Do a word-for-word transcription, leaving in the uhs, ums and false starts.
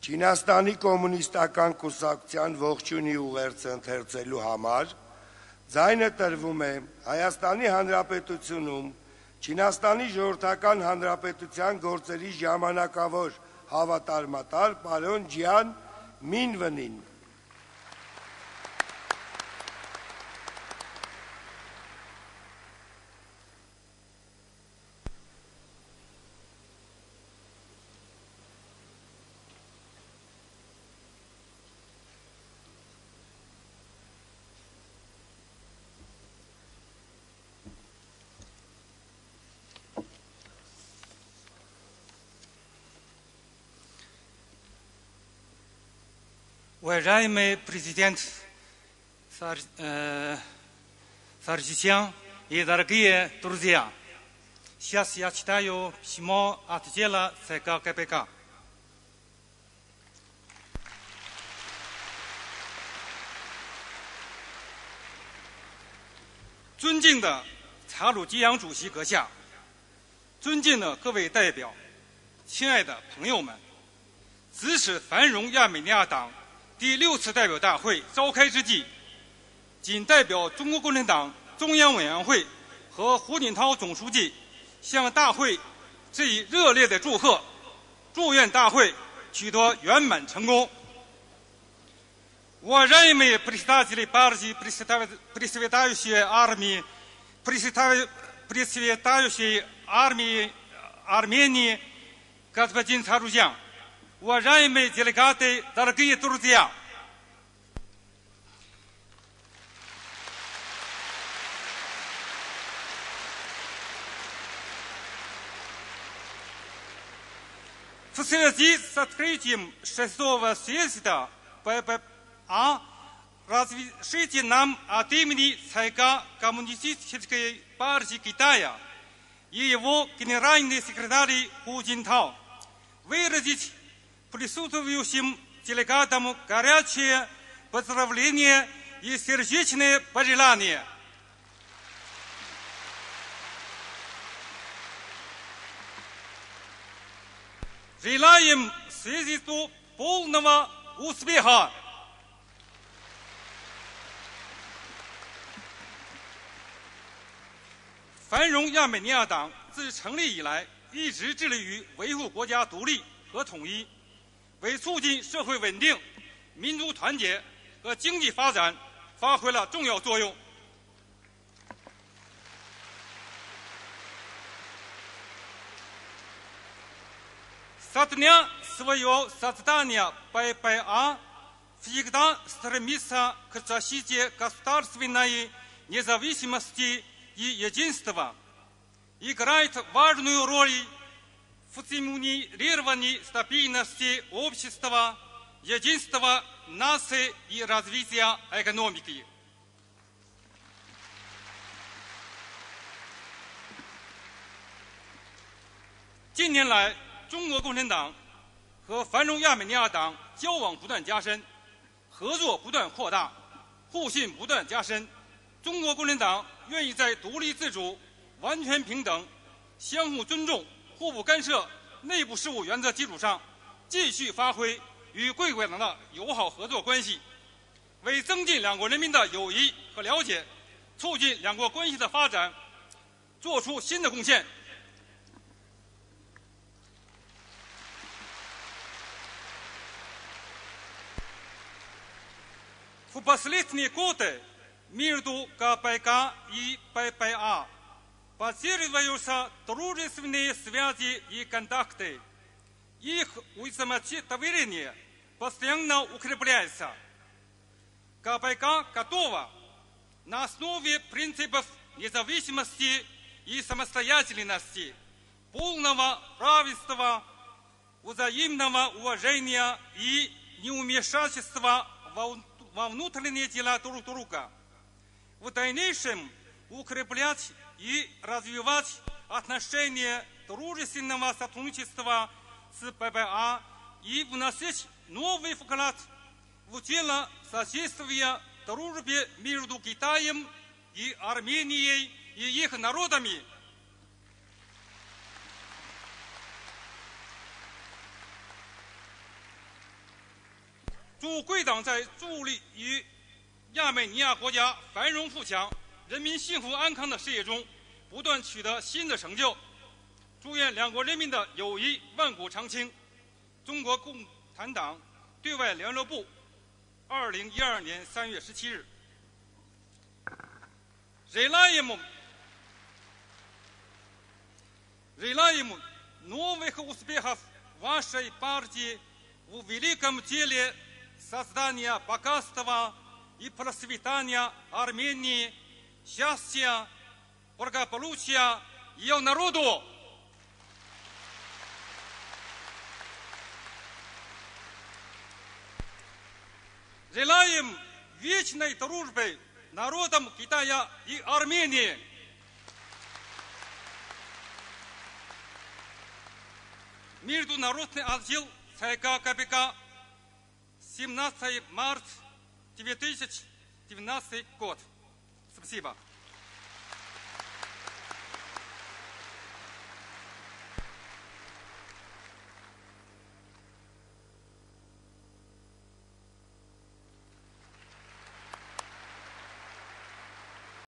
Չինաստանի կոմունիստական կուսակցության ողջունի ուղերձ ընթերցելու համար ձայնը տրվում է Հայաստանի Հանրապետությունում Չինաստանի Ժողովրդական Հանրապետության գործերի ժամանակավոր հավատարմատար պարոն Ջիան Մինվնին։ Уважаемый президент Саркисян и дорогие друзья, сейчас я читаю письмо от дела ЦК КПК.尊敬的查鲁基扬主席阁下，尊敬的各位代表，亲爱的朋友们，支持繁荣亚美尼亚党第六次代表大会召开之际，仅代表中国共产党中央委员会和胡锦涛总书记向大会致以热烈的祝贺，祝愿大会取得圆满成功。Уважаемые представители партии, представляющие армии, представляющие армии Армении, господин Саружян, уважаемые делегаты, дорогие друзья! В связи с открытием шестого съезда ППА разрешите нам от имени ЦК Коммунистической партии Китая и его генеральный секретарь Ху Цзиньтао выразить присутствующим делегатам горячее поздравление и сердечные пожелания. Желаем съезду полного успеха.繁荣亚美尼亚党自成立以来，一直致力于维护国家独立和统一，为促进社会稳定、民族团结和经济发展发挥了重要作用。Со дня своего создания ППА всегда стремится к защите государственной независимости и единства, играет важную роль в стимулировании стабильности общества, единства нации и развития экономики.近年来，中国共产党和繁荣亚美尼亚党交往不断加深，合作不断扩大，互信不断加深。中国共产党愿意在独立自主、完全平等、相互尊重、互不干涉内部事务原则基础上，继续发挥与贵国党的友好合作关系，为增进两国人民的友谊和了解，促进两国关系的发展，做出新的贡献。В последние годы между КПК и ППА поддерживаются дружественные связи и контакты. Их взаимодоверие постоянно укрепляется. КПК готова на основе принципов независимости и самостоятельности, полного равенства, взаимного уважения и невмешательства во внутренние дела друг друга, в дальнейшем укреплять и развивать отношения дружественного сотрудничества с ППА и вносить новый вклад в дело содействия дружбе между Китаем и Арменией и их народами. 祝贵党在助力于亚美尼亚国家繁荣富强、人民幸福安康的事业中不断取得新的成就。祝愿两国人民的友谊万古长青。中国共产党对外联络部，二零一二年三月十七日。Желаем, желаем новых успехов вашей партии в великом деле создания богатства и процветания Армении, счастья, благополучия ее народу. Желаем вечной дружбы народам Китая и Армении. Международный отдел ЦК КПК, семнадцатого марта две тысячи девятнадцатый год. Спасибо.